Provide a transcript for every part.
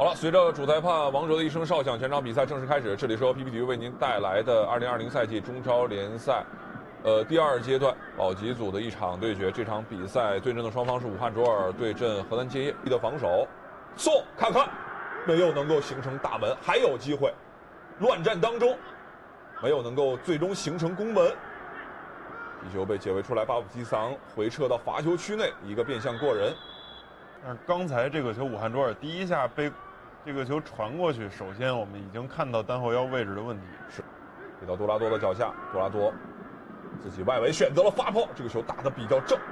好了，随着主裁判王哲的一声哨响，全场比赛正式开始。这里是由 PP 体育为您带来的2020赛季中超联赛，第二阶段保级组的一场对决。这场比赛对阵的双方是武汉卓尔对阵河南建业的防守。送看看，没有能够形成大门，还有机会。乱战当中，没有能够最终形成攻门。皮球被解围出来，巴布基桑回撤到罚球区内，一个变向过人。 但是刚才这个球，武汉卓尔第一下被这个球传过去，首先我们已经看到单后腰位置的问题。 是，给到多拉多的脚下，多拉多自己外围选择了发炮，这个球打得比较正。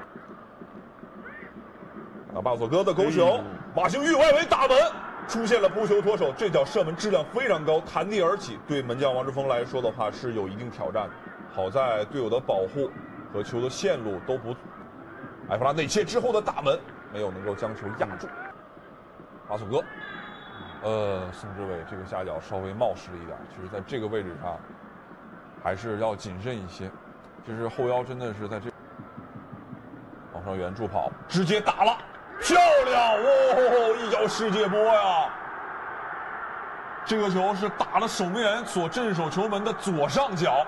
那巴索戈的勾球，马兴玉外围打门，出现了扑球脱手，这脚射门质量非常高，弹地而起，对门将王志峰来说的话是有一定挑战的。好在队友的保护和球的线路都不，埃弗拉内切之后的大门没有能够将球压住。巴索戈，宋志伟这个下脚稍微冒失了一点，其实在这个位置上还是要谨慎一些。就是后腰真的是在这，王上元助跑，直接打了，漂亮！哦，一脚世界波呀！这个球是打了守门员所镇守球门的左上角，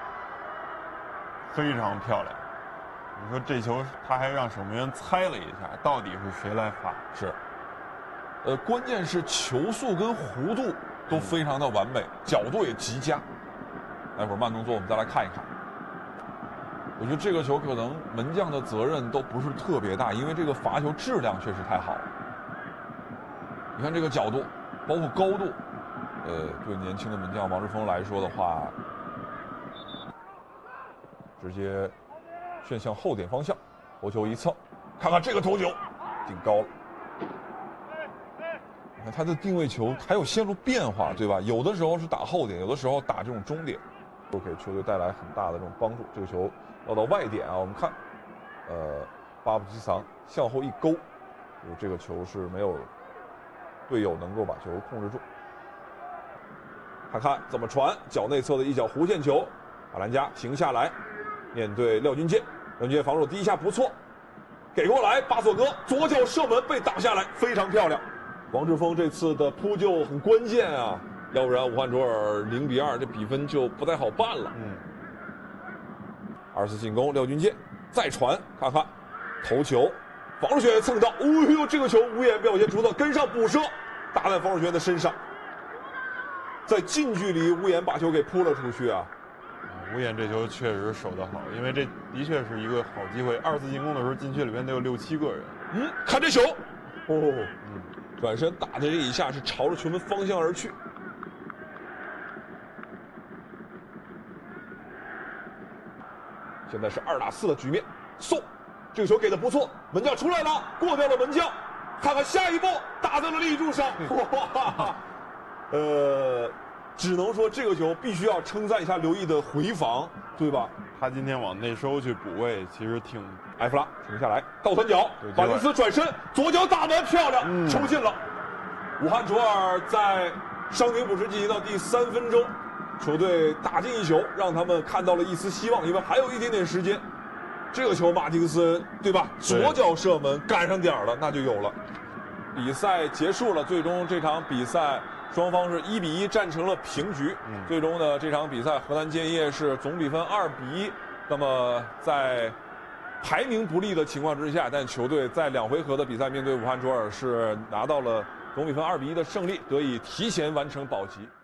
非常漂亮。你说这球他还让守门员猜了一下，到底是谁来罚？ 是。关键是球速跟弧度都非常的完美，角度也极佳。待会儿慢动作我们再来看一看。我觉得这个球可能门将的责任都不是特别大，因为这个罚球质量确实太好了。你看这个角度，包括高度，对年轻的门将王志峰来说的话，直接旋向后点方向，头球一蹭，看看这个头球，顶高了。你看他的定位球还有线路变化，对吧？有的时候是打后点，有的时候打这种中点，都给球队带来很大的这种帮助。这个球要到外点啊，我们看，巴布基桑向后一勾，这个球是没有队友能够把球控制住。看看怎么传，脚内侧的一脚弧线球，阿兰加停下来，面对廖军健，廖军健防守第一下不错，给过来，巴索戈左脚射门被打下来，非常漂亮。王志峰这次的扑救很关键啊，要不然武汉卓尔0-2，这比分就不太好办了。二次进攻，廖军健再传，看看头球，防守学院蹭到，哦呦，这个球无眼表现出色，跟上补射，打在防守学院的身上，在近距离无眼把球给扑了出去啊。 无眼这球确实守得好，因为这的确是一个好机会。二次进攻的时候，禁区里面得有6-7个人。 看这球，转身打的这一下是朝着球门方向而去。现在是2打4的局面，送，这个球给的不错，门将出来了，过掉了门将，看看下一步打在了立柱上，哇，只能说这个球必须要称赞一下刘毅的回防，对吧？ 他今天往内收去补位，其实挺。 埃弗拉停下来，倒三角，巴尼斯转身，左脚打门，漂亮，球进了。武汉卓尔在伤停补时进行到第3分钟，球队打进一球，让他们看到了一丝希望，因为还有一点点时间。这个球马丁森，对吧？左脚射门赶上点了，那就有了。比赛结束了，最终这场比赛双方是1-1战成了平局。最终呢，这场比赛河南建业是总比分2-1。那么在排名不利的情况之下，但球队在2回合的比赛面对武汉卓尔是拿到了总比分2-1的胜利，得以提前完成保级。